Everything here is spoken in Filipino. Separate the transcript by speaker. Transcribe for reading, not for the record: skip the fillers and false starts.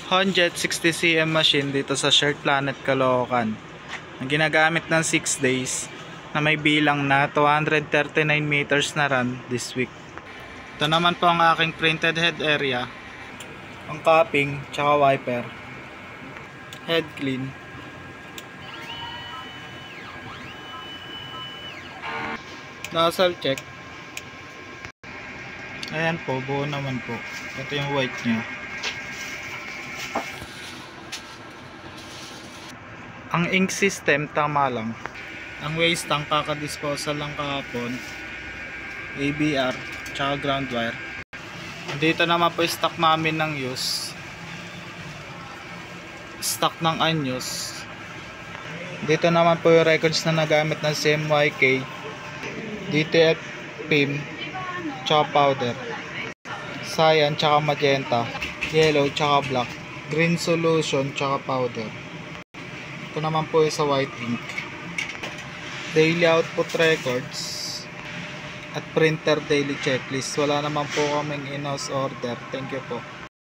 Speaker 1: Honjet 60cm machine dito sa Shirt Planet Caloocan na ginagamit ng 6 days na may bilang na 239 meters na run this week. Ito naman po ang aking printed head area, ang cupping tsaka wiper, head clean, nozzle check. Ayan po, buo naman po. Ito yung white nya. Ang ink system tama lang. Ang waste tank kaka-disposal lang kahapon, ABR tsaka ground wire. Dito naman po stock namin ng use, stock ng unused. Dito naman po yung records na nagamit ng CMYK, DTF PIM tsaka powder, cyan tsaka magenta, yellow tsaka black, green solution tsaka powder. Ito naman po yung sa white ink. Daily output records at printer daily checklist. Wala naman po kaming in-house order. Thank you po.